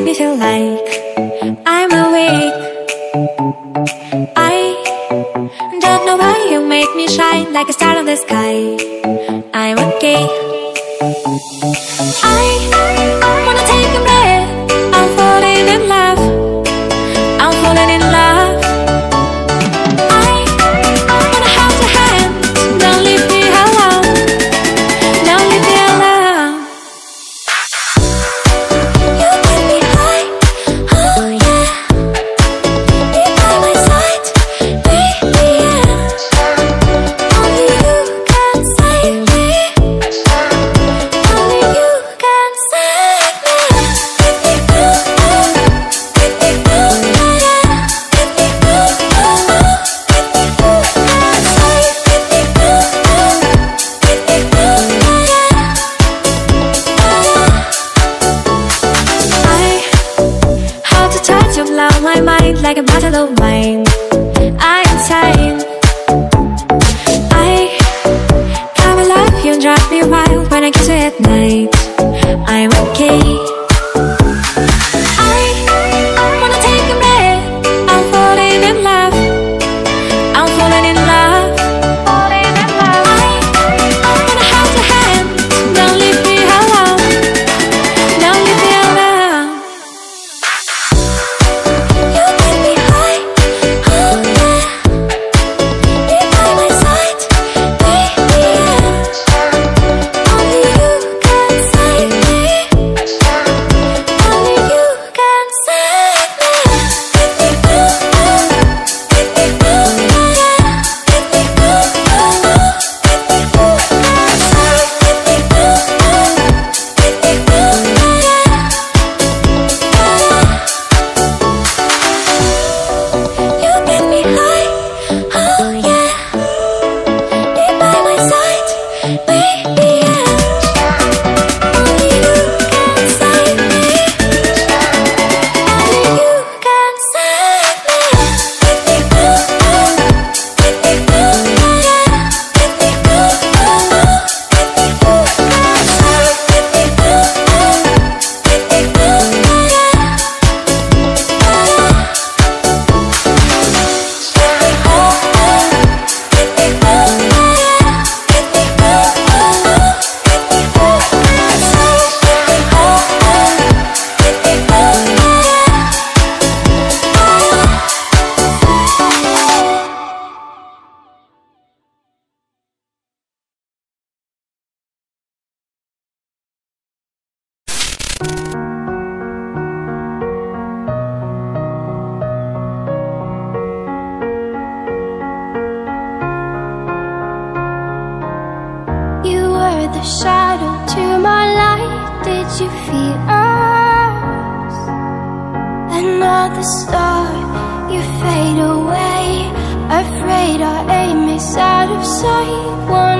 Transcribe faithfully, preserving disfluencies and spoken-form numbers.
me feel like I'm awake. I don't know why you make me shine like a star in the sky. I'm okay. I wanna take a breath. I'm falling in love. I'm falling in love. I wanna hold your hand. Don't leave me alone. Don't leave me alone. You get me high, oh yeah. You're by my side, baby, yeah. Only you can save me. Only you can save me. I how to touch you, blow my mind like a bottle of wine. I'm insane. I come alive, you drive me wild when I kiss you at night. I'm okay. I wanna take a breath. I'm falling in love. I'm falling in love. Falling in love. I wanna hold your hand. Don't leave me alone. Don't leave me alone. You get me high, oh yeah. You're by my side, baby, yeah. Only you can save me. Only you can save me. You get me high, oh yeah. You're by my side, baby, yeah. Only you can save me. Only you can save me. You were the shadow to my light. Did you feel us? Another star, you fade away. Afraid our aim is out of sight. One